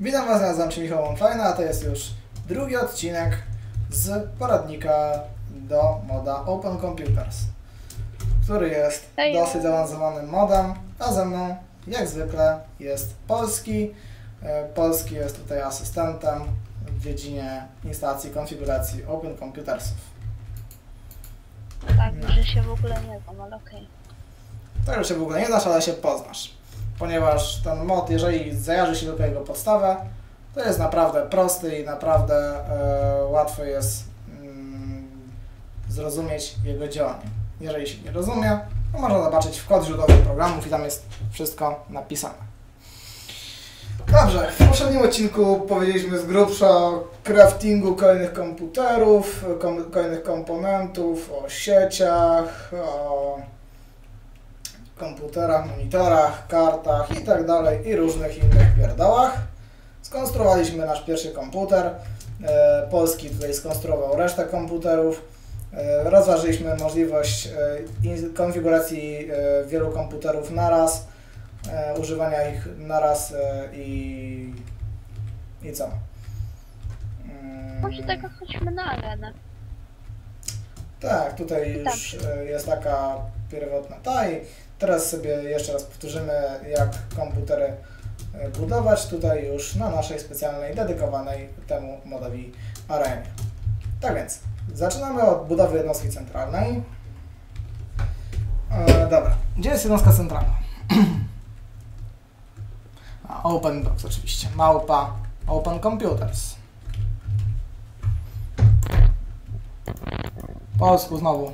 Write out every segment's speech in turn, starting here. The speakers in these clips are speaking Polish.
Witam Was, nazywam się Michał Fajna, a to jest już drugi odcinek z poradnika do moda Open Computers, który jest dosyć zaawansowanym modem, a ze mną jak zwykle jest Polski. Polski jest tutaj asystentem w dziedzinie instalacji i konfiguracji Open Computersów. Tak, że się w ogóle nie znam, ale okej. Tak, że się w ogóle nie znasz, ale się poznasz. Ponieważ ten mod, jeżeli zajarzy się tylko jego podstawę, to jest naprawdę prosty i naprawdę łatwo jest zrozumieć jego działanie. Jeżeli się nie rozumie, to można zobaczyć w kod źródłowy programów i tam jest wszystko napisane. Dobrze, w poprzednim odcinku powiedzieliśmy z grubsza o craftingu kolejnych komputerów, kolejnych komponentów, o sieciach, o komputerach, monitorach, kartach i tak dalej i różnych innych pierdołach. Skonstruowaliśmy nasz pierwszy komputer. Polski tutaj skonstruował resztę komputerów. Rozważyliśmy możliwość konfiguracji wielu komputerów naraz, używania ich naraz i co? Może tego chodźmy na arenę. Tak, tutaj już jest taka pierwotna i teraz sobie jeszcze raz powtórzymy, jak komputery budować tutaj już na naszej specjalnej, dedykowanej temu modowi arenie. Tak więc, zaczynamy od budowy jednostki centralnej. Dobra, gdzie jest jednostka centralna? Open Box oczywiście, małpa Open Computers. Po polsku znowu.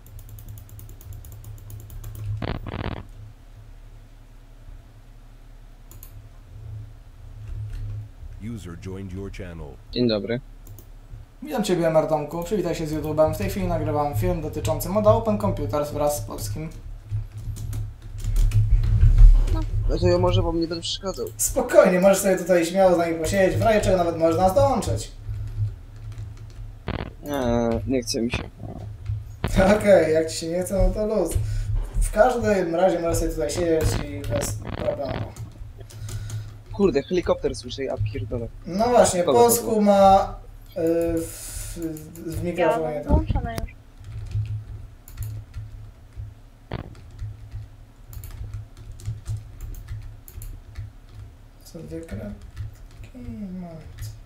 User joined your channel. Dzień dobry. Witam Ciebie, Martomku. Przywitaj się z YouTube'em. W tej chwili nagrywam film dotyczący moda Open Computers wraz z Polskim. No to ja może wam nie będę przeszkadzał. Spokojnie, możesz sobie tutaj śmiało z nami posiedzieć, w razie czego nawet możesz nas dołączyć. Nie chce mi się. Okej, jak Ci się nie chce, no to luz. W każdym razie możesz sobie tutaj siedzieć i bez problemu. Kurde, helikopter słyszę, ja pierdolę. No właśnie, Kogo Polsku ma w Ja mikrofonie mam tam. włączone już. Co dwie kratki? Moment.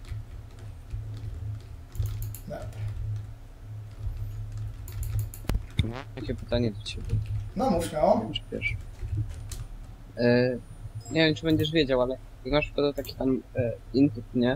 Dobra. Jakie pytanie do ciebie? No mów śmiało. Już wiesz. Nie wiem, czy będziesz wiedział, ale jak masz podał taki tam input, nie?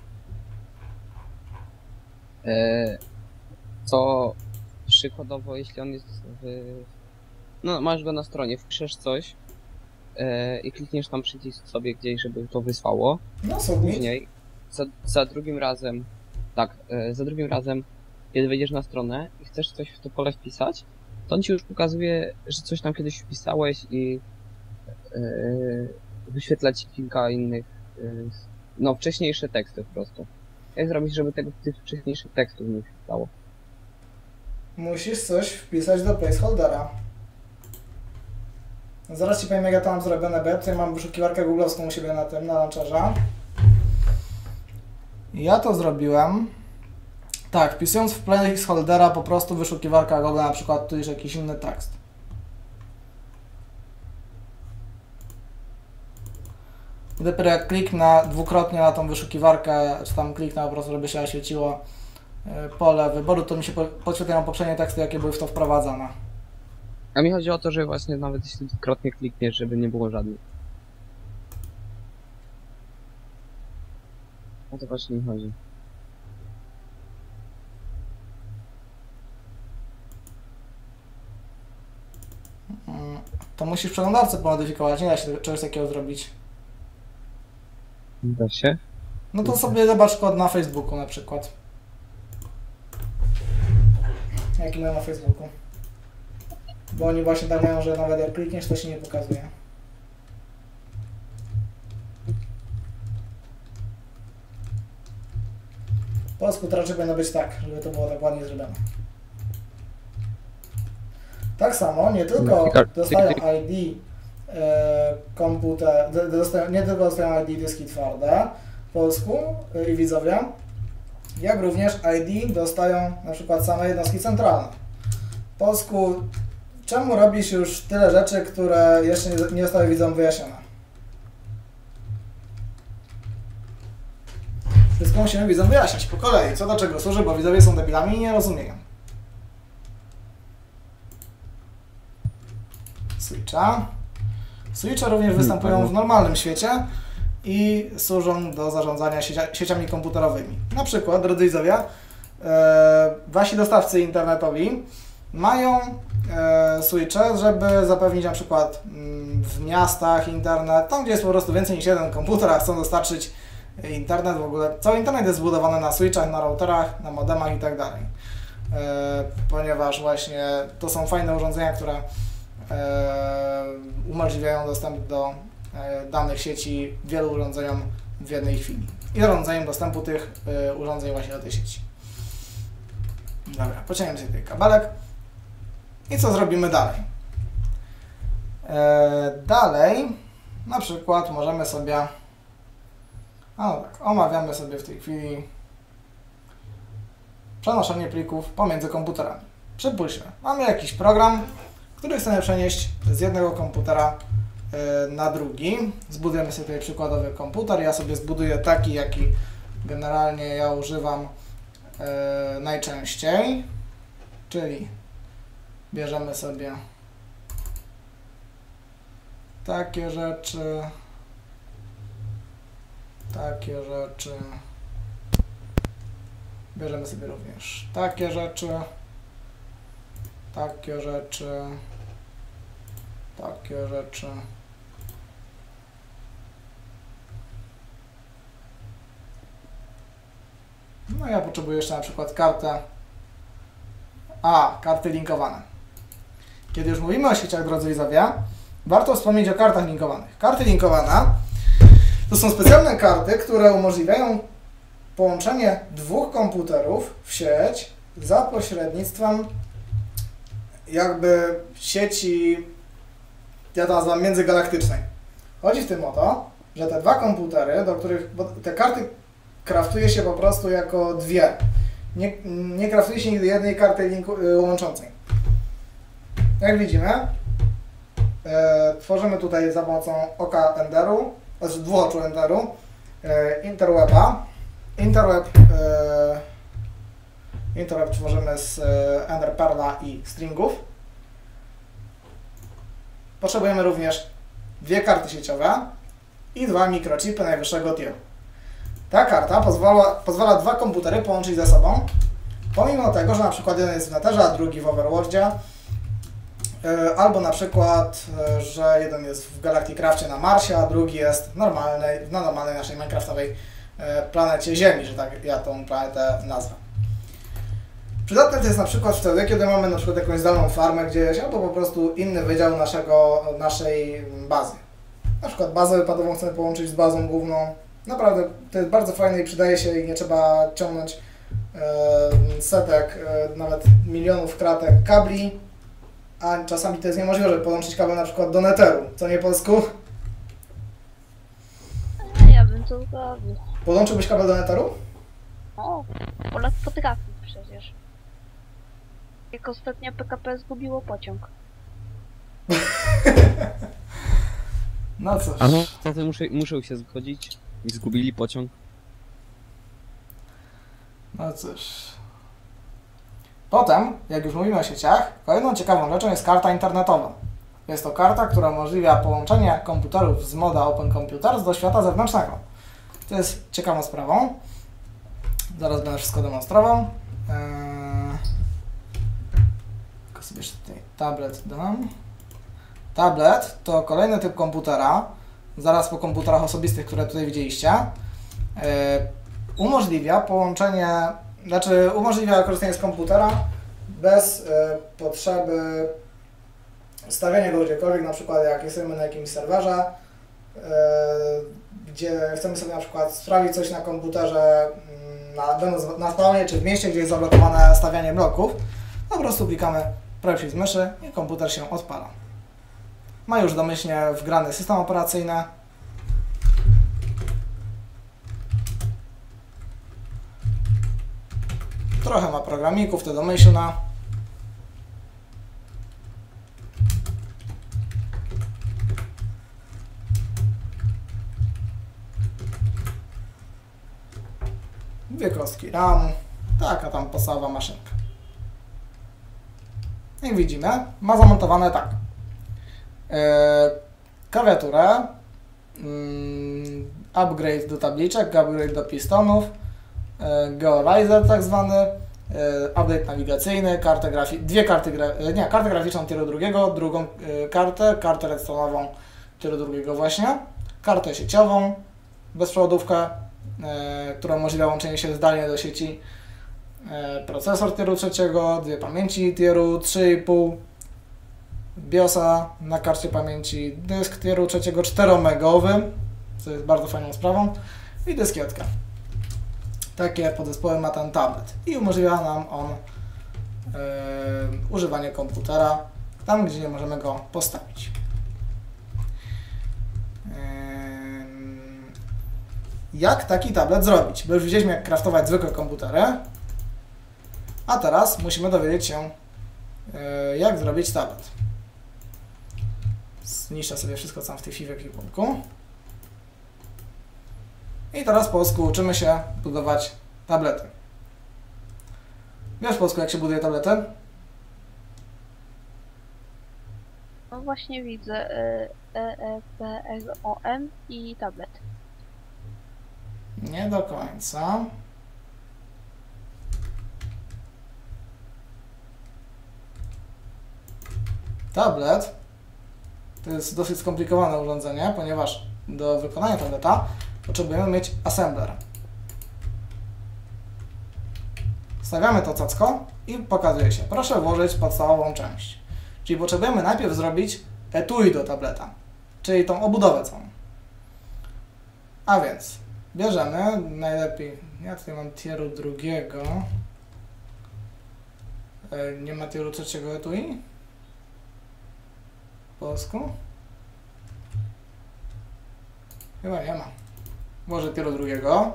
Co przykładowo, jeśli on jest no, masz go na stronie, wpiszesz coś i klikniesz tam przycisk sobie gdzieś, żeby to wysłało. No submit. Później, za drugim razem, tak, za drugim razem, kiedy wejdziesz na stronę i chcesz coś w to pole wpisać, to on ci już pokazuje, że coś tam kiedyś wpisałeś i wyświetla ci kilka innych, no wcześniejsze teksty po prostu. Jak zrobić, żeby tych wcześniejszych tekstów nie wpisało? Musisz coś wpisać do placeholdera. Zaraz Ci powiem, jak ja to mam zrobione, bo ja tutaj mam wyszukiwarkę googlowską u siebie na tym, na launcherze. Ja to zrobiłem. Tak, wpisując w placeholdera po prostu wyszukiwarka Google, na przykład tu jest jakiś inny tekst. I dopiero jak kliknę dwukrotnie na tą wyszukiwarkę, czy tam kliknę po prostu, żeby się oświeciło pole wyboru, to mi się podświetlają poprzednie teksty, jakie były w to wprowadzone. A mi chodzi o to, że właśnie nawet jeśli dwukrotnie klikniesz, żeby nie było żadnych. O to właśnie mi chodzi. To musisz przeglądarce pomodyfikować, nie da się czegoś takiego zrobić. Da się? No to sobie zobacz kod na Facebooku na przykład. Jaki mają na Facebooku? Bo oni właśnie tak mają, że nawet jak klikniesz, to się nie pokazuje. W polsku to raczej powinno być tak, żeby to było tak ładnie zrobione. Tak samo, nie tylko dostają ID komputer, nie tylko dostają ID dyski twarde w polsku i widzowie, jak również ID dostają na przykład same jednostki centralne. W polsku, czemu robisz już tyle rzeczy, które jeszcze nie zostały widzom wyjaśnione? Wszystko musimy widzom wyjaśnić po kolei, co do czego służy, bo widzowie są debilami i nie rozumieją. Switche również występują w normalnym świecie i służą do zarządzania sieciami komputerowymi. Na przykład, drodzy widzowie, wasi dostawcy internetowi mają switche, żeby zapewnić na przykład w miastach internet, tam gdzie jest po prostu więcej niż jeden komputer, a chcą dostarczyć internet w ogóle. Cały internet jest zbudowany na switchach, na routerach, na modemach i tak dalej. Ponieważ właśnie to są fajne urządzenia, które umożliwiają dostęp do danych sieci wielu urządzeniom w jednej chwili i zarządzają dostępu tych urządzeń właśnie do tej sieci. Dobra, pociągniemy sobie tutaj kabelek i co zrobimy dalej? Dalej na przykład możemy sobie omawiamy sobie w tej chwili przenoszenie plików pomiędzy komputerami. Przypuśćmy, mamy jakiś program, który chcemy przenieść z jednego komputera na drugi. Zbudujemy sobie tutaj przykładowy komputer. Ja sobie zbuduję taki, jaki generalnie ja używam najczęściej. Czyli bierzemy sobie takie rzeczy, bierzemy sobie również takie rzeczy, takie rzeczy. No ja potrzebuję jeszcze na przykład karty linkowane. Kiedy już mówimy o sieciach, drodzy widzowie, warto wspomnieć o kartach linkowanych. Karty linkowane to są specjalne karty, które umożliwiają połączenie dwóch komputerów w sieć za pośrednictwem jakby sieci, ja to nazywam międzygalaktycznej. Chodzi w tym o to, że te dwa komputery, do których, bo te karty kraftuje się po prostu jako dwie. Nie kraftuje się nigdy jednej karty łączącej. Jak widzimy, tworzymy tutaj za pomocą oka Enderu, znaczy dwuoczu Enderu, Interweba. Interweb tworzymy z Ender Perla i stringów. Potrzebujemy również dwie karty sieciowe i dwa mikrochipy najwyższego tieru. Ta karta pozwala dwa komputery połączyć ze sobą, pomimo tego, że na przykład jeden jest w Netherze, a drugi w Overworldzie, albo na przykład, że jeden jest w Galacticrafcie na Marsie, a drugi jest na normalnej naszej minecraftowej planecie Ziemi, że tak ja tą planetę nazwę. Przydatne to jest na przykład wtedy, kiedy mamy na przykład jakąś zdalną farmę gdzieś, albo po prostu inny wydział naszej bazy. Na przykład bazę wypadową chcemy połączyć z bazą główną. Naprawdę to jest bardzo fajne i przydaje się i nie trzeba ciągnąć setek, nawet milionów kratek kabli, a czasami to jest niemożliwe, żeby podłączyć kabel na przykład do Netheru. Co nie, Polsku? Ja bym to zrobił. Podłączyłbyś kabel do Netheru? O, Polak potrafi przecież. Jak ostatnio PKP zgubiło pociąg. No cóż. Aha, tacy muszą się zgodzić i zgubili pociąg. No cóż. Potem, jak już mówimy o sieciach, kolejną ciekawą rzeczą jest karta internetowa. Jest to karta, która umożliwia połączenie komputerów z moda Open Computers do świata zewnętrznego. To jest ciekawą sprawą. Zaraz będę wszystko demonstrował. Tylko sobie jeszcze tutaj tablet dam. Tablet to kolejny typ komputera, zaraz po komputerach osobistych, które tutaj widzieliście. Umożliwia korzystanie z komputera bez potrzeby stawiania go gdziekolwiek, na przykład jak jesteśmy na jakimś serwerze, gdzie chcemy sobie na przykład sprawdzić coś na komputerze, na spawnie czy w mieście, gdzie jest zablokowane stawianie bloków, po prostu klikamy prawy przycisk myszy i komputer się odpala. Ma już domyślnie wgrany system operacyjny. Trochę ma programików, to domyślna. Dwie kostki RAM. Taka tam podstawowa maszynka. Jak widzimy, ma zamontowane tak. Klawiaturę, upgrade do tabliczek, upgrade do pistonów, georizer tak zwany, update nawigacyjny, kartę kartę graficzną tieru drugiego, drugą kartę redstone'ową tieru drugiego właśnie, kartę sieciową, bezprzewodówkę, która umożliwia łączenie się zdalnie do sieci, procesor tieru trzeciego, dwie pamięci tieru 3,5, BIOSa na karcie pamięci, dysk tieru trzeciego 4-megowy, co jest bardzo fajną sprawą, i dyskietkę. Takie podzespoły ma ten tablet i umożliwia nam on używanie komputera tam, gdzie nie możemy go postawić. Jak taki tablet zrobić? Bo już widzieliśmy, jak craftować zwykłe komputery, a teraz musimy dowiedzieć się, jak zrobić tablet. Zniszczę sobie wszystko, co mam w tej chwili w ekwipunku. I teraz po polsku uczymy się budować tablety. Wiesz po polsku, jak się buduje tablety? No właśnie widzę EEPLOM i tablet. Nie do końca. Tablet to jest dosyć skomplikowane urządzenie, ponieważ do wykonania tableta potrzebujemy mieć assembler. Stawiamy to cacko i pokazuje się. Proszę włożyć podstawową część. Czyli potrzebujemy najpierw zrobić etui do tableta, czyli tą obudowę całą. A więc bierzemy najlepiej. Ja tutaj mam tieru drugiego. Nie ma tieru trzeciego etui? Po polsku? Chyba nie ma. Włożę tieru drugiego.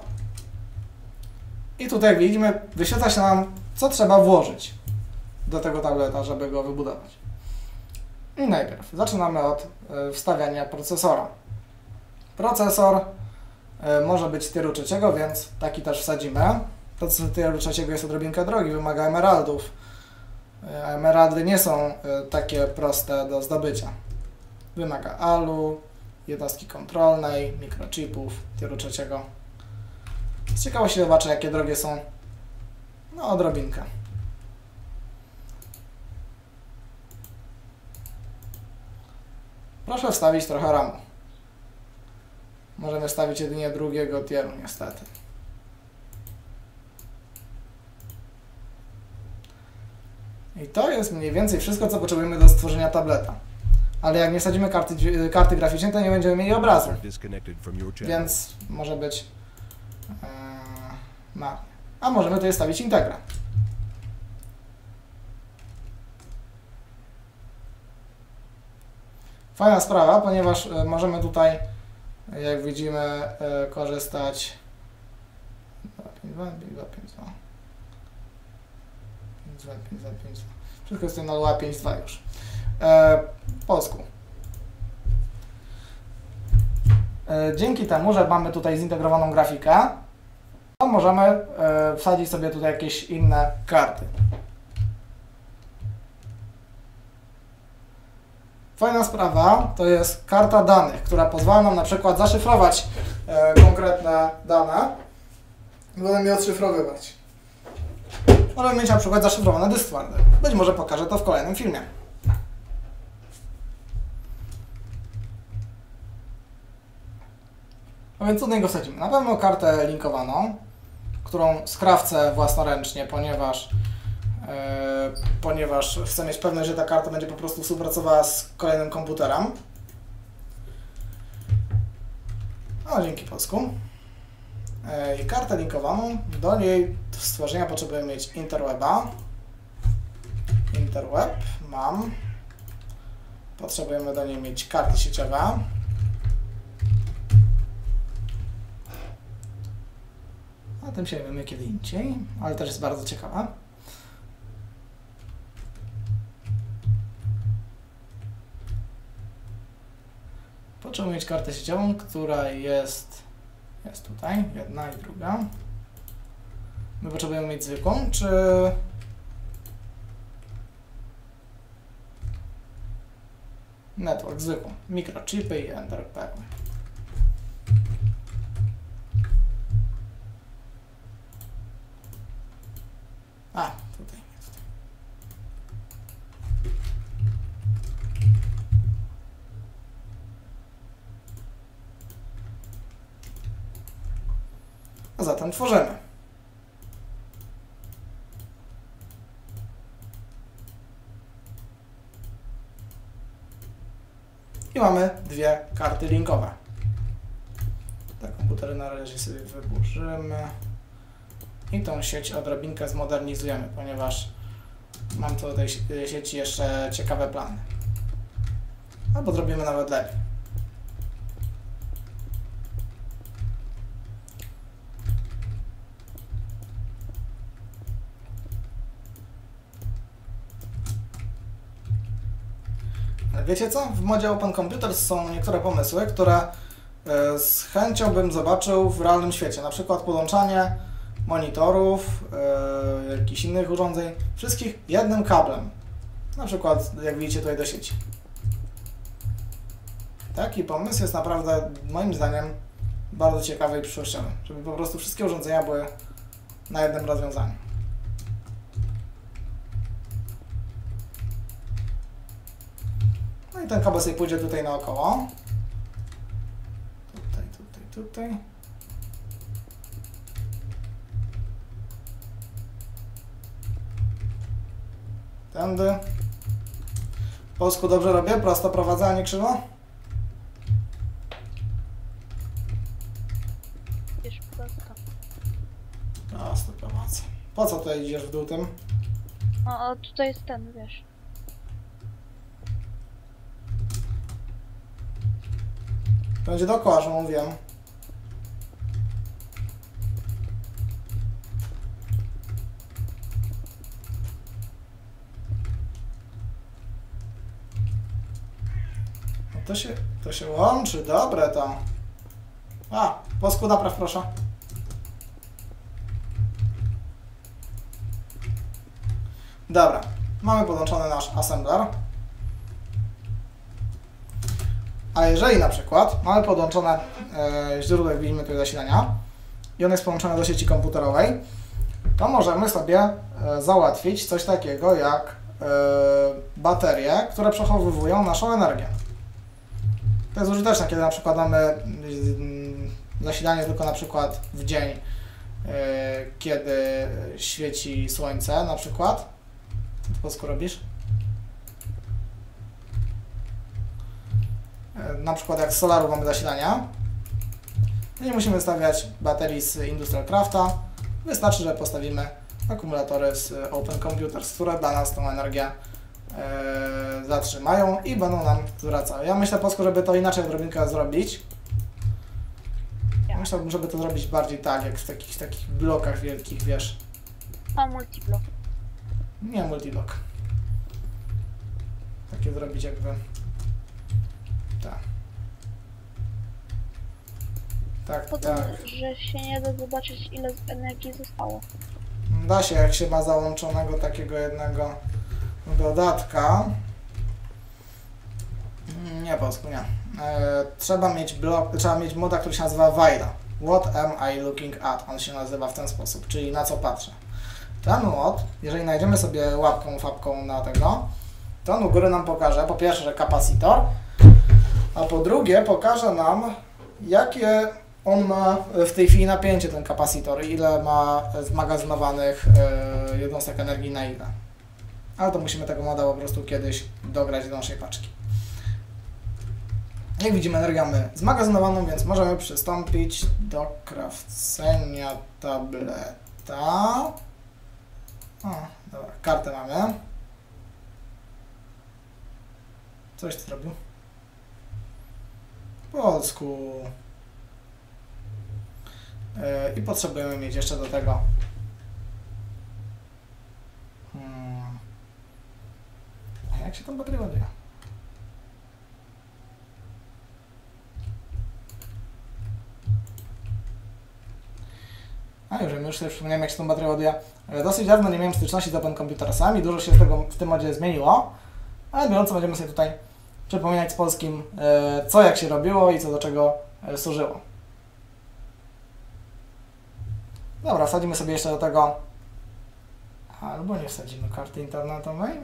I tutaj widzimy, wyświetla się nam, co trzeba włożyć do tego tableta, żeby go wybudować. I najpierw zaczynamy od wstawiania procesora. Procesor może być tieru trzeciego, więc taki też wsadzimy. Procesor tieru trzeciego jest odrobinkę drogi, wymaga emeraldów. Emeraldy nie są takie proste do zdobycia. Wymaga alu, jednostki kontrolnej, mikrochipów tieru trzeciego. Z ciekawości zobaczę, jakie drogie są. No, odrobinkę. Proszę wstawić trochę RAMu. Możemy wstawić jedynie drugiego tieru, niestety. I to jest mniej więcej wszystko, co potrzebujemy do stworzenia tableta. Ale jak nie wsadzimy karty graficznej, to nie będziemy mieli obrazu. Więc może być marnie. A możemy tutaj wstawić Integra. Fajna sprawa, ponieważ możemy tutaj, jak widzimy, korzystać 5.2. Wszystko jest tutaj na Lua 5.2 już. Po polsku. Dzięki temu, że mamy tutaj zintegrowaną grafikę, to możemy wsadzić sobie tutaj jakieś inne karty. Fajna sprawa to jest karta danych, która pozwala nam na przykład zaszyfrować konkretne dane i potem je odszyfrowywać. Możemy mieć na przykład zaszyfrowany dysk twardy. Być może pokażę to w kolejnym filmie. A więc co do niego wsadzimy? Na pewno kartę linkowaną, którą skrawcę własnoręcznie, ponieważ chcę mieć pewność, że ta karta będzie po prostu współpracowała z kolejnym komputerem. O, dzięki polsku. I kartę linkowaną, do niej stworzenia potrzebujemy mieć Interweba. Interweb mam. Potrzebujemy do niej mieć karty sieciowe. A tym się zajmiemy kiedy indziej, ale też jest bardzo ciekawa. Potrzebujemy mieć kartę sieciową, która jest tutaj, jedna i druga. My potrzebujemy mieć zwykłą, czy... Network, zwykłą. Mikrochipy i enderperły. A, tutaj, nie tutaj. A zatem tworzymy. I mamy dwie karty linkowe. Te komputery na razie sobie wyburzymy. I tą sieć odrobinkę zmodernizujemy, ponieważ mam co do tej sieci jeszcze ciekawe plany. Albo zrobimy nawet lepiej. Wiecie co? W modzie Open Computers są niektóre pomysły, które z chęcią bym zobaczył w realnym świecie. Na przykład podłączanie monitorów, jakichś innych urządzeń, wszystkich jednym kablem. Na przykład, jak widzicie tutaj do sieci. Taki pomysł jest naprawdę, moim zdaniem, bardzo ciekawy i przyszłościowy. Żeby po prostu wszystkie urządzenia były na jednym rozwiązaniu. No i ten kabel sobie pójdzie tutaj naokoło. Tutaj. Tędy. Po polsku dobrze robię? Prosto prowadzę, a nie krzywo? Wiesz, prosto. Prosto prowadzę. Po co tutaj idziesz w dół tym? O, tutaj jest ten, wiesz. To będzie dookoła, że mówiłem. No to się łączy, dobre to. A, polsku napraw proszę. Dobra, mamy podłączony nasz assembler. A jeżeli na przykład mamy podłączone źródło, jak widzimy tutaj zasilania i ono jest połączone do sieci komputerowej, to możemy sobie załatwić coś takiego jak baterie, które przechowywują naszą energię. To jest użyteczne, kiedy na przykład mamy zasilanie tylko na przykład w dzień, kiedy świeci słońce na przykład. Co ty po polsku robisz? Na przykład jak z solaru mamy zasilania, nie musimy stawiać baterii z Industrial Crafta, wystarczy, że postawimy akumulatory z Open Computers, które dla nas tą energię zatrzymają i będą nam zwracały. Ja myślę po polsku, żeby to inaczej odrobinkę zrobić. Myślałbym, żeby to zrobić bardziej tak, jak w takich blokach wielkich, wiesz. A, multiblok. Nie multiblok. Takie zrobić jakby... Tak. Tak, Potem, tak. że się nie da zobaczyć, ile energii zostało. Da się, jak się ma załączonego takiego jednego dodatka. Nie, po polsku nie. Trzeba mieć moda, który się nazywa Vaida. What am I looking at? On się nazywa w ten sposób, czyli na co patrzę. Ten mod, jeżeli najdziemy sobie fabką na tego, to on u góry nam pokaże, po pierwsze, że kapacitor, a po drugie pokaże nam, jakie on ma w tej chwili napięcie, ten kapacitor, ile ma zmagazynowanych jednostek energii na ile. Ale to musimy tego moda po prostu kiedyś dograć do naszej paczki. Jak widzimy, energię mamy zmagazynowaną, więc możemy przystąpić do krawcenia tableta. O, dobra, kartę mamy. Coś ty zrobił? Po polsku. I potrzebujemy mieć jeszcze do tego. A jak się tam bateria ładuje? A już sobie przypomniałem, jak się tą baterię ładuje. Dosyć dawno nie miałem styczności z Open Computersami, dużo się z tego w tym modzie zmieniło, ale biorąc będziemy sobie tutaj przypominać z polskim, co jak się robiło i co do czego służyło. Dobra, wsadzimy sobie jeszcze do tego, albo nie wsadzimy karty internetowej.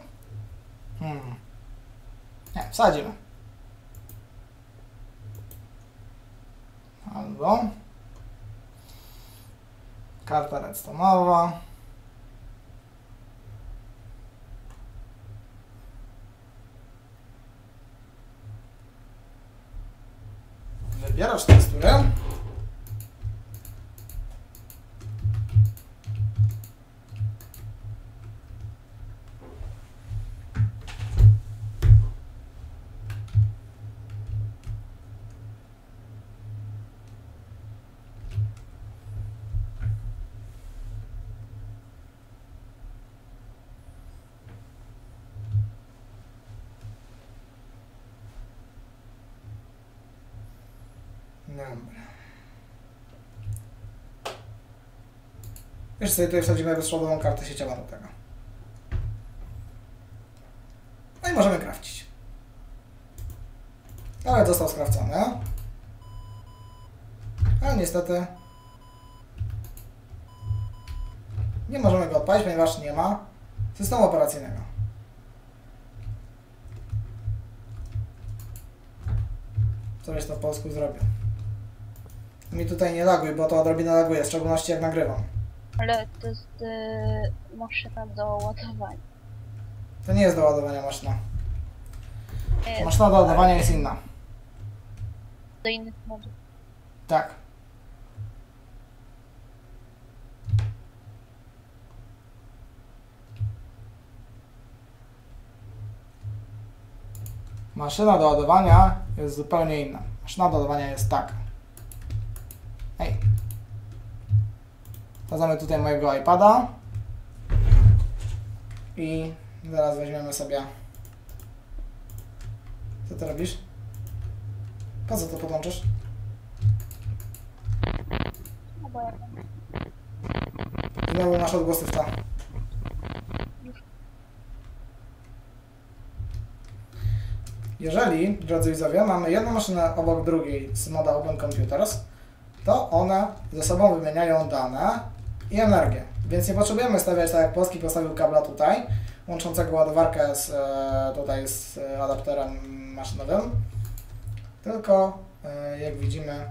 Nie, wsadzimy. Albo karta redstone'owa. Wybierasz teksturę. Dobra. Jeszcze sobie tutaj wsadzimy bezprzewodową kartę sieciową do tego. No i możemy crafcić. Ale został skrawcony. Ale niestety nie możemy go odpalić, ponieważ nie ma systemu operacyjnego. Co byś to po polsku zrobił? Mi tutaj nie laguj, bo to odrobinę laguje, w szczególności jak nagrywam. Ale to jest maszyna do ładowania. To nie jest do ładowania maszyna. Nie, Maszyna do ładowania jest inna. do innych modów. Tak. Maszyna do ładowania jest zupełnie inna. Maszyna do ładowania jest taka. Hej. Wsadzamy tutaj mojego iPada. I zaraz weźmiemy sobie... Co ty robisz? Po co to podłączysz? No bo ja Znowu masz odgłosy w to. Jeżeli, drodzy widzowie, mamy jedną maszynę obok drugiej z moda Open Computers, to one ze sobą wymieniają dane i energię. Więc nie potrzebujemy stawiać, tak jak Polski postawił kabla tutaj, łączącego ładowarkę z, tutaj z adapterem maszynowym. Tylko, jak widzimy,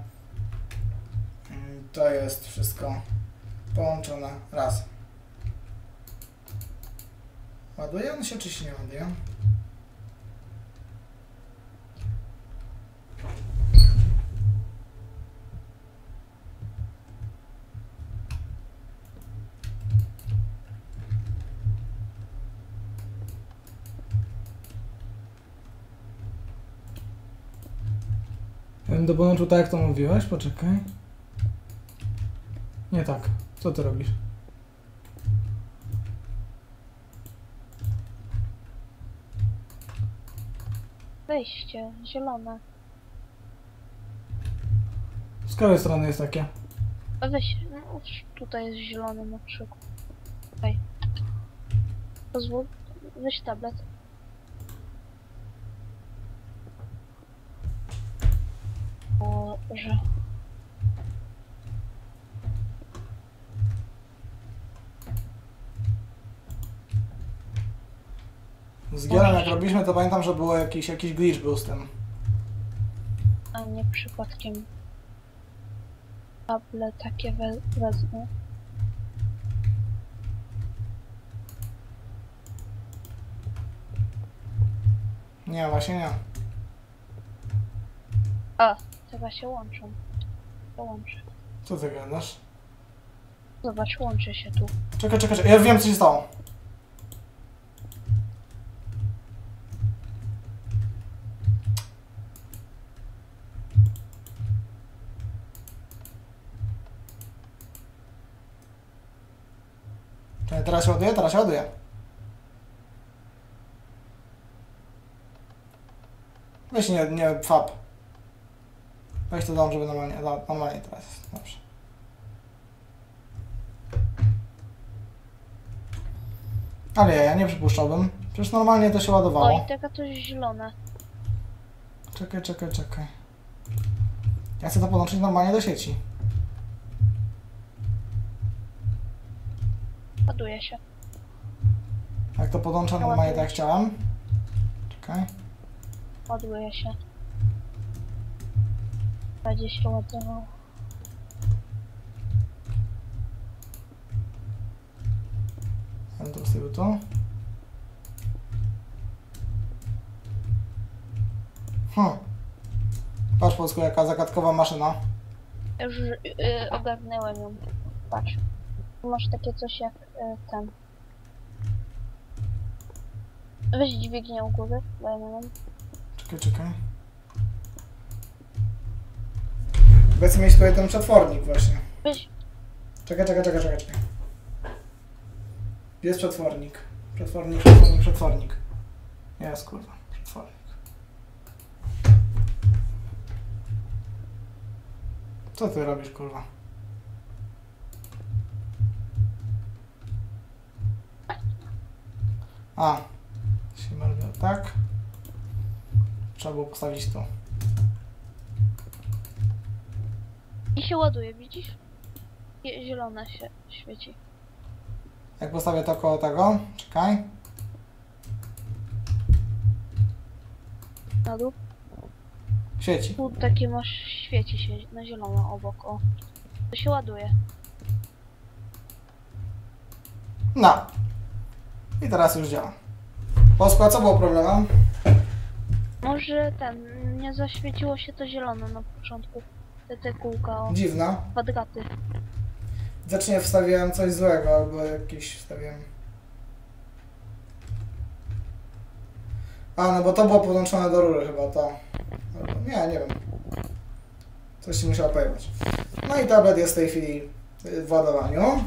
to jest wszystko połączone raz. Ładuje on się, czy się nie ładuje? Ja bym to połączył tak, jak to mówiłeś. Poczekaj. Nie tak. Co ty robisz? wejście zielone. Z której strony jest takie? A weź, no, tutaj jest zielony na przykład. Tutaj. Pozwól, weź tablet. Że... Z Gielem jak robiliśmy, to pamiętam, że było jakiś glitch był z tym. A nie przypadkiem table takie wezmę. Nie, właśnie nie. A, chyba się łączą. To łączę. Co ty gadasz? Zobacz, łączy się tu. Czekaj, ja wiem, co się stało. Teraz się ładuje, teraz się ładuje. Weź nie fab. Weź to dom, żeby normalnie teraz jest. Dobrze. Ale ja nie przypuszczałbym. Przecież normalnie to się ładowało. Oj, taka to jest zielone. Czekaj. Ja chcę to podłączyć normalnie do sieci. Ładuje się. Jak to podłączę normalnie tak jak chciałem. Czekaj. Ładuje się. Będzie się ładowało. Ctrl z tyłu tu. Patrz Polsku, jaka zagadkowa maszyna. Już ogarnęłem ją. Patrz. Masz takie coś jak ten. Weź dźwignię u góry, bo ja nie mam. Czekaj. Chcę mieć tutaj ten przetwornik właśnie. Weź. Czekaj. Gdzie jest przetwornik? Przetwornik. Jest kurwa, przetwornik. Co ty robisz kurwa? Się robiło tak. Trzeba było postawić tu. I się ładuje, widzisz? Zielona się świeci. Jak postawię to koło tego, czekaj. Na dół. Świeci. Tu takie masz, świeci się na zielono obok, o. To się ładuje. No. I teraz już działa. Polsku, a co było problemem? Może nie zaświeciło się to zielono na początku. Te kółka, o. Dziwna. Kwadraty. Zacznie wstawiałem coś złego, albo jakieś wstawiłem. No bo to było podłączone do rury chyba, to. Albo, nie wiem. Coś się musiało pojechać. No i tablet jest w tej chwili w ładowaniu.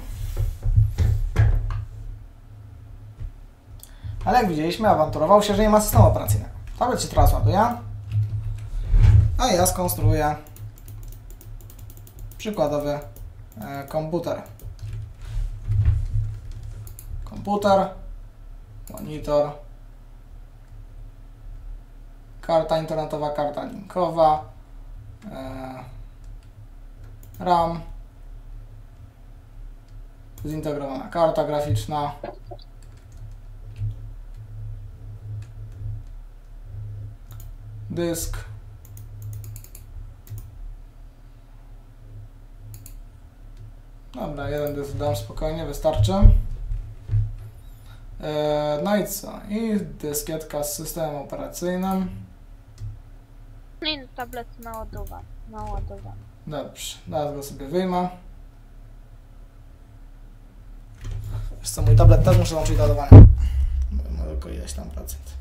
Ale jak widzieliśmy, awanturował się, że nie ma systemu operacyjnego. Tablet się teraz ładuje. A ja skonstruuję przykładowy komputer. Monitor, karta internetowa, karta linkowa, RAM, zintegrowana karta graficzna, dysk, dobra, jeden dysk dam spokojnie, wystarczy. No i co? I dyskietka z systemem operacyjnym. No i tablet naładowany. Dobrze, teraz go sobie wyjmę. Wiesz co, mój tablet też muszę łączyć do ładowania. Ma tylko ileś tam procent.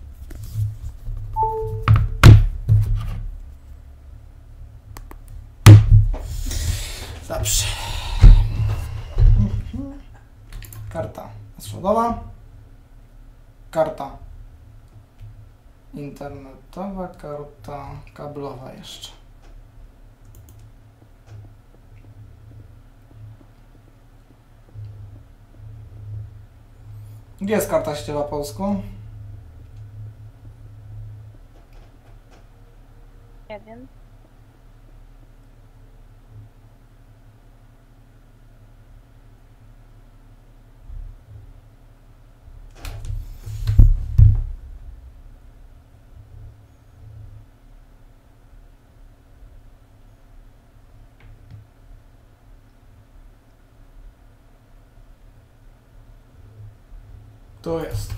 Dobrze. Karta schodowa. Karta internetowa, karta kablowa jeszcze. Gdzie jest karta sieciowa po polsku? Nie wiem. Tu jest.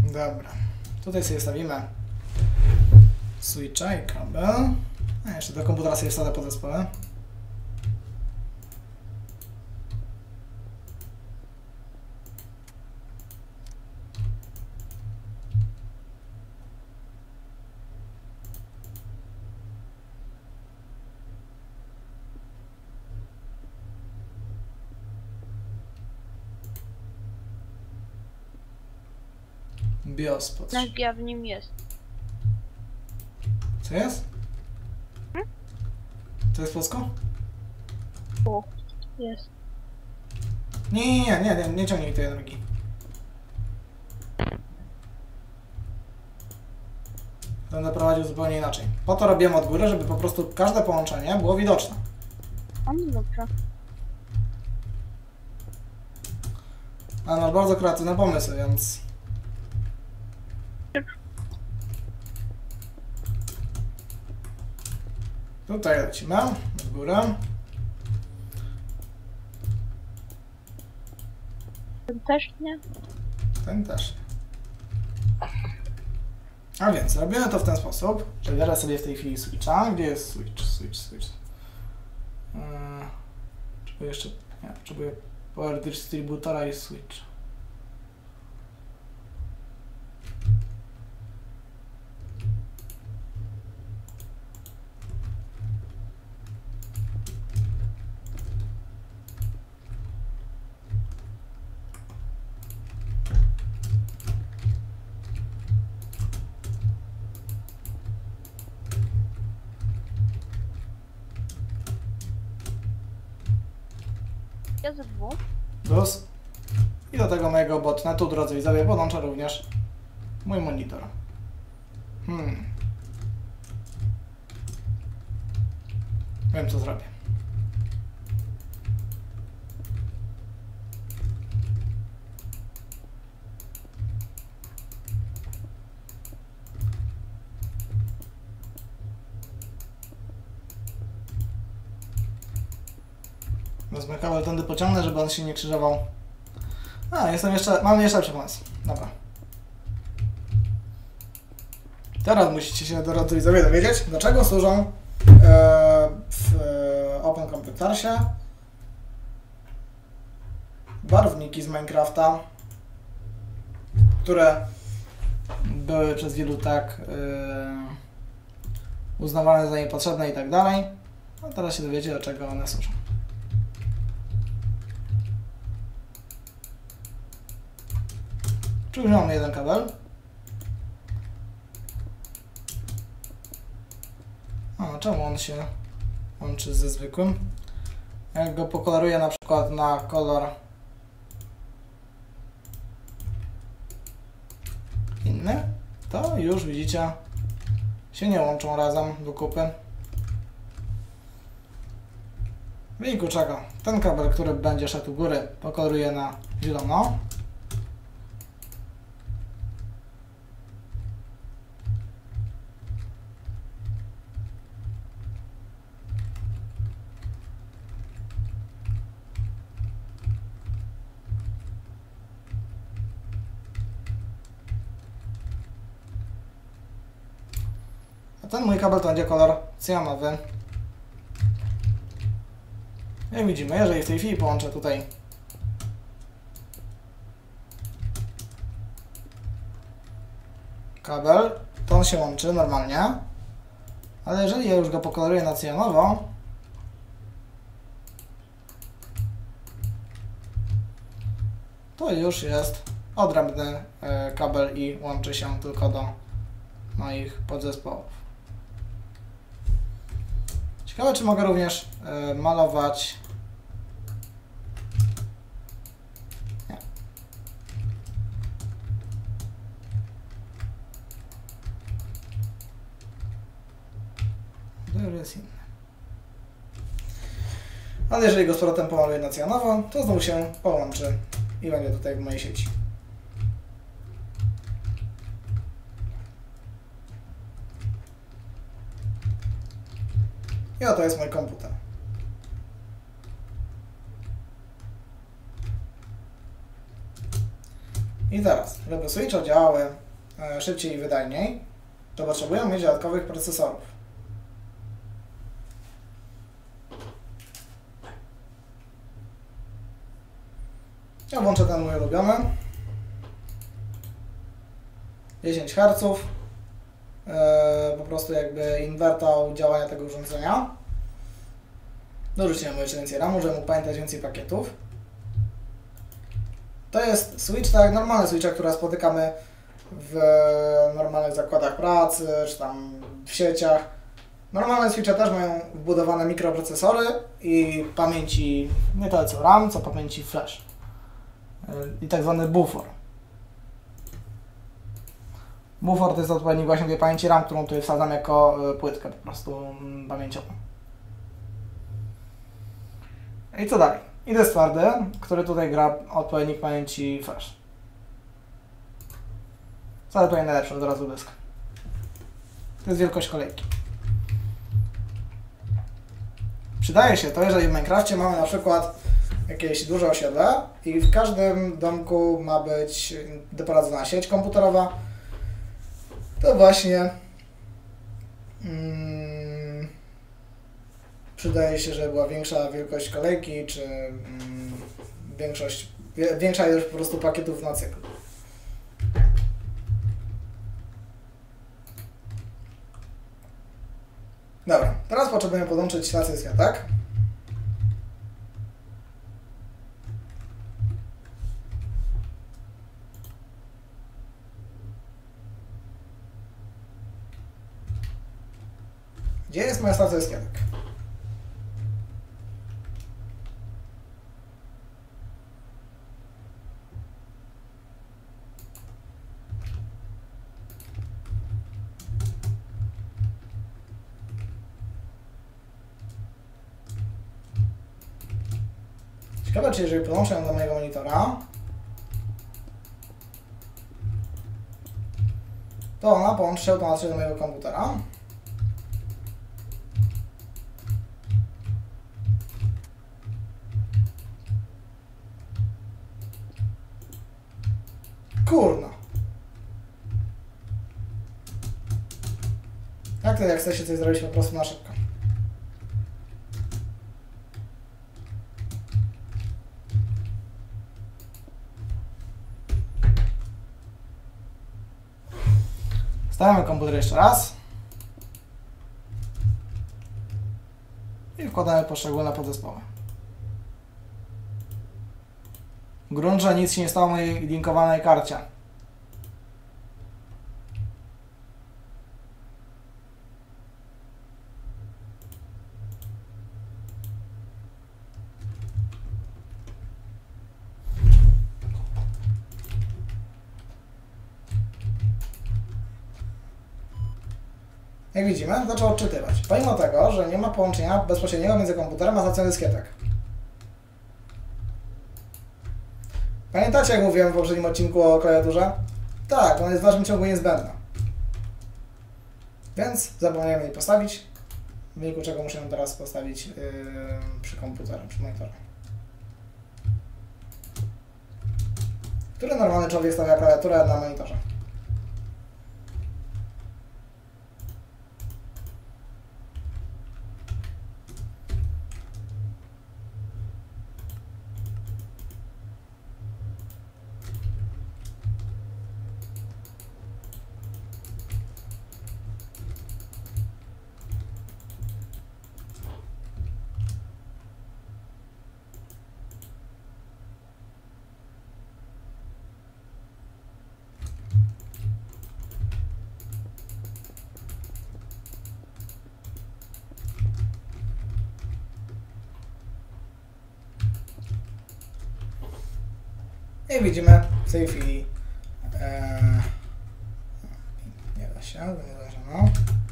Dobra. Tutaj sobie stawimy switcha i kabel. A jeszcze do komputera sobie wsadzę podzespoły. BIOS potrzeba. Energia w nim jest. Co jest? To jest polsko? O, jest. Nie ciągnij tej energii. Będę prowadził zupełnie inaczej. Po to robiłem od góry, żeby po prostu każde połączenie było widoczne. A no dobrze. Ale masz bardzo kreatywne pomysły, więc... Tutaj lecimy, w górę. Ten też nie? Ten też. A więc robimy to w ten sposób, że biorę sobie w tej chwili switcha. Gdzie jest switch? Potrzebuję jeszcze... Nie, potrzebuję power dystrybutora i switch. Ja ze dwóch. Plus. I do tego mojego botnetu, drodzy widzowie, podłączę również mój monitor. Wiem, co zrobię. Wezmę kabel tędy pociągnę, żeby on się nie krzyżował. Mam jeszcze lepszy pomysł. Dobra. Teraz musicie się, drodzy widzowie, dowiedzieć, do czego służą w Open Computersie barwniki z Minecrafta, które były przez wielu tak uznawane za niepotrzebne i tak dalej. A teraz się dowiecie, do czego one służą. Tu już mamy jeden kabel. A czemu on się łączy ze zwykłym? Jak go pokoloruję na przykład na kolor inny, to już widzicie, się nie łączą razem do kupy. W wyniku czego ten kabel, który będzie szedł u góry, pokoloruję na zielono. Ten mój kabel to będzie kolor cyjanowy. Jak widzimy, jeżeli w tej chwili połączę tutaj kabel, to on się łączy normalnie, ale jeżeli ja już go pokoloruję na cyjanowo, to już jest odrębny kabel i łączy się tylko do moich podzespołów. Ciekawe, czy mogę również malować. Nie. To jest inne. Ale jeżeli go z powrotem pomaluję na cyjanowo, to znowu się połączy i będzie tutaj w mojej sieci. I oto jest mój komputer. I teraz, żeby switche działały szybciej i wydajniej, to potrzebują mieć dodatkowych procesorów. Ja włączę ten mój ulubiony. 10 Hz. Po prostu jakby inwertał działania tego urządzenia. Dorzuciłem jeszcze więcej RAMu, żeby mógł pamiętać więcej pakietów. To jest switch, tak jak normalne switche, które spotykamy w normalnych zakładach pracy, czy tam w sieciach. Normalne switche też mają wbudowane mikroprocesory i pamięci nie tyle co RAM, co pamięci flash. I tak zwany bufor. Bufor to jest odpowiednik właśnie tej pamięci RAM, którą tutaj wsadzam jako płytkę po prostu pamięciową. I co dalej? I dysk twardy, który tutaj gra odpowiednik pamięci flash. Co tutaj najlepsze od razu dysk? To jest wielkość kolejki. Przydaje się to, jeżeli w Minecrafcie mamy na przykład jakieś duże osiedle i w każdym domku ma być doprowadzona sieć komputerowa, to właśnie przydaje się, żeby była większa wielkość kolejki, czy większa ilość po prostu pakietów na cykl. Dobra, teraz potrzebujemy podłączyć stację tak? Gdzie jest moja stacja dyskietek? Ciekawe, czy jeżeli podłączę ją do mojego monitora, to ona połączy się automatycznie do mojego komputera. Kurna. Jak to, jak chcecie coś zrobić po prostu na szybko? Stawiamy komputer jeszcze raz. I wkładamy poszczególne podzespoły. Grunt, że nic się nie stało w mojej linkowanej karcie. Jak widzimy, zaczął odczytywać. Pomimo tego, że nie ma połączenia bezpośredniego między komputerem a stacją dyskietek. Pamiętacie, jak mówiłem w poprzednim odcinku o klawiaturze? Tak, ona jest w dalszym ciągu niezbędna. Więc zapomniałem jej postawić, w wyniku czego muszę ją teraz postawić przy komputerze, przy monitorze. Który normalny człowiek stawia klawiaturę na monitorze? I widzimy w tej chwili nie da się, no.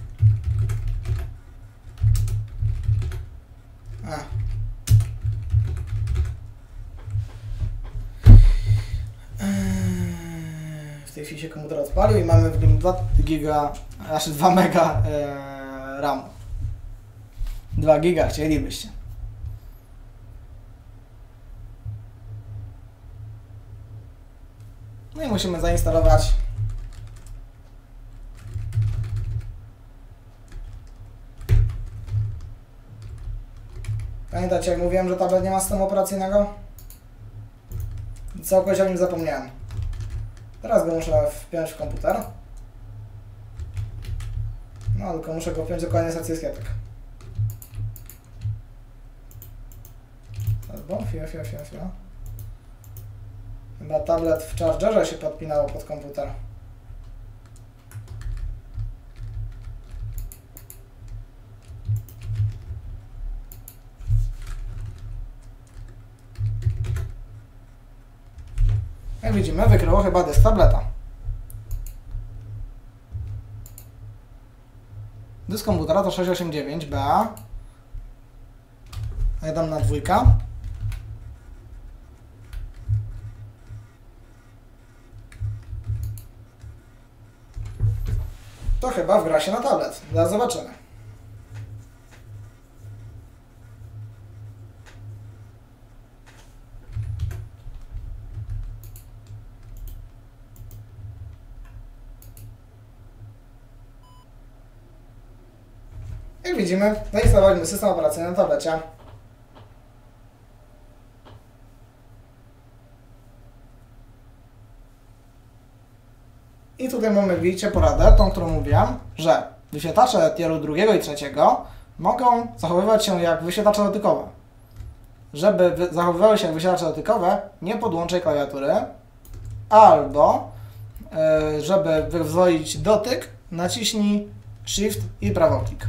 W tej chwili się komputer odpalił i mamy w nim 2 mega RAM. 2 giga chcielibyście. No i musimy zainstalować Pamiętacie, jak mówiłem, że tablet nie ma systemu operacyjnego? Całkowicie o nim zapomniałem. Teraz go muszę wpiąć w komputer. No, tylko muszę go wpiąć do kolejnej stacji dyskietek. Albo, chwila. Chyba tablet w chargerze się podpinało pod komputer. Jak widzimy, wykryło chyba dysk tableta. Dysk komputera to 689BA. A ja dam na 2. To chyba wgra się na tablet. Zaraz zobaczymy. Jak widzimy, zainstalowaliśmy system operacyjny na tablecie. I tutaj mamy, widzicie, poradę, tą, którą mówiłem, że wyświetlacze tieru 2 i 3 mogą zachowywać się jak wyświetlacze dotykowe. Żeby zachowywały się jak wyświetlacze dotykowe, nie podłączaj klawiatury, albo żeby wyzwolić dotyk, naciśnij Shift i prawoklik.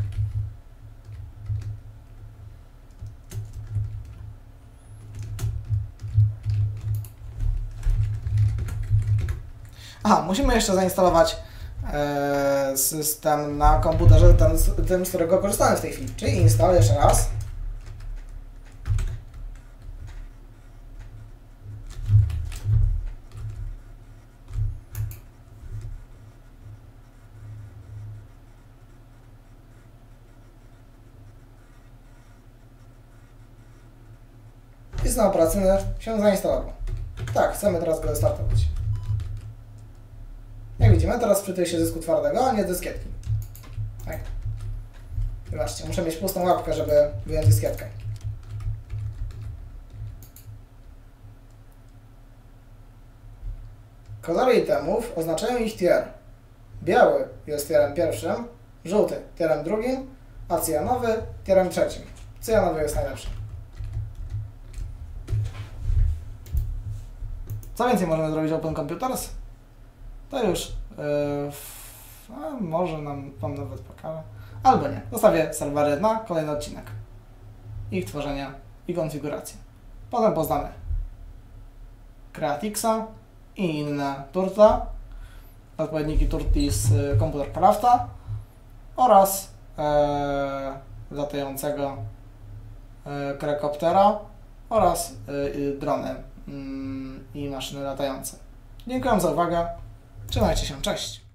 Aha, musimy jeszcze zainstalować system na komputerze, tym, z którego korzystamy w tej chwili. Czyli install jeszcze raz. System operacyjny się zainstalował. Tak, chcemy teraz go restartować. Jak widzimy, teraz wczytuje się dysku twardego, a nie dyskietki. Tak. Zobaczcie, muszę mieć pustą łapkę, żeby wyjąć dyskietkę. Kolory itemów oznaczają ich tier. Biały jest tierem pierwszym, żółty tierem drugim, a cyjanowy tierem trzecim. Cyjanowy jest najlepszy. Co więcej możemy zrobić w Open Computers? To już może wam nawet pokażę. Albo nie. Zostawię serwery na kolejny odcinek. Ich tworzenia i konfiguracji. Potem poznamy Creatixa i inne turtle, odpowiedniki turtli z Computer Crafta oraz latającego Cracoptera oraz drony i maszyny latające. Dziękuję za uwagę. Trzymajcie się, cześć!